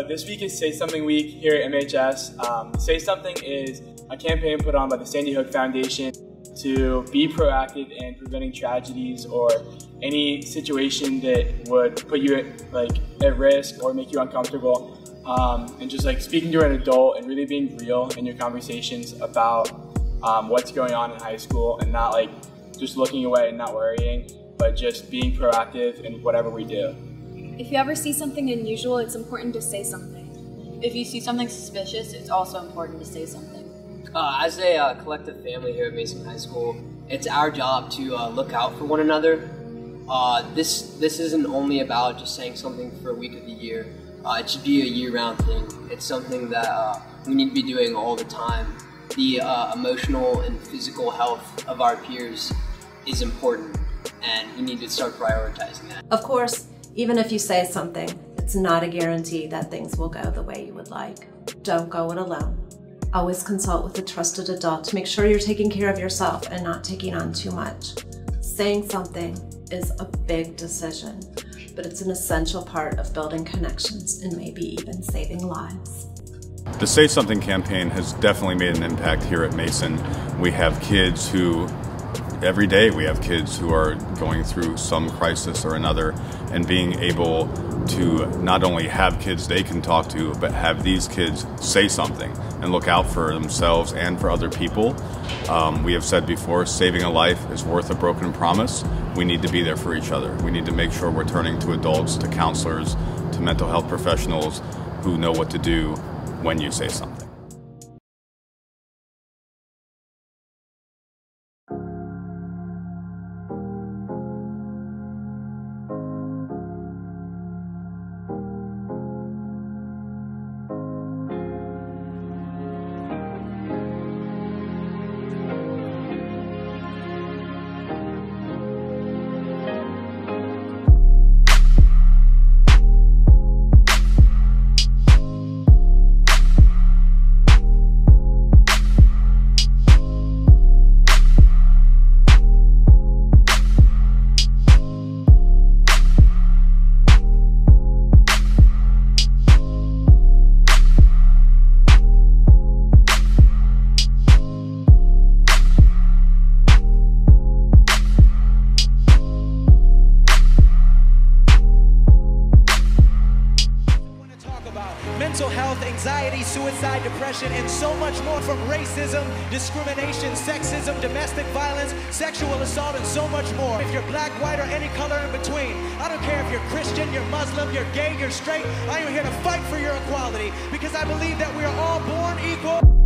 So this week is Say Something Week here at MHS. Say Something is a campaign put on by the Sandy Hook Foundation to be proactive in preventing tragedies or any situation that would put you at risk or make you uncomfortable. And just speaking to an adult and really being real in your conversations about what's going on in high school, and not just looking away and not worrying, but just being proactive in whatever we do. If you ever see something unusual, it's important to say something. If you see something suspicious, it's also important to say something. As a collective family here at Mason High School, it's our job to look out for one another. This isn't only about just saying something for a week of the year. It should be a year-round thing. It's something that we need to be doing all the time. The emotional and physical health of our peers is important, and we need to start prioritizing that. Of course, even if you say something, it's not a guarantee that things will go the way you would like. Don't go it alone. Always consult with a trusted adult to make sure you're taking care of yourself and not taking on too much. Saying something is a big decision, but it's an essential part of building connections and maybe even saving lives. The Say Something campaign has definitely made an impact here at Mason. We have kids who, every day we have kids who are going through some crisis or another, and being able to not only have kids they can talk to, but have these kids say something and look out for themselves and for other people. We have said before, saving a life is worth a broken promise. We need to be there for each other. We need to make sure we're turning to adults, to counselors, to mental health professionals who know what to do when you say something. Mental health, anxiety, suicide, depression, and so much more, from racism, discrimination, sexism, domestic violence, sexual assault, and so much more. If you're black, white, or any color in between, I don't care if you're Christian, you're Muslim, you're gay, you're straight, I am here to fight for your equality, because I believe that we are all born equal.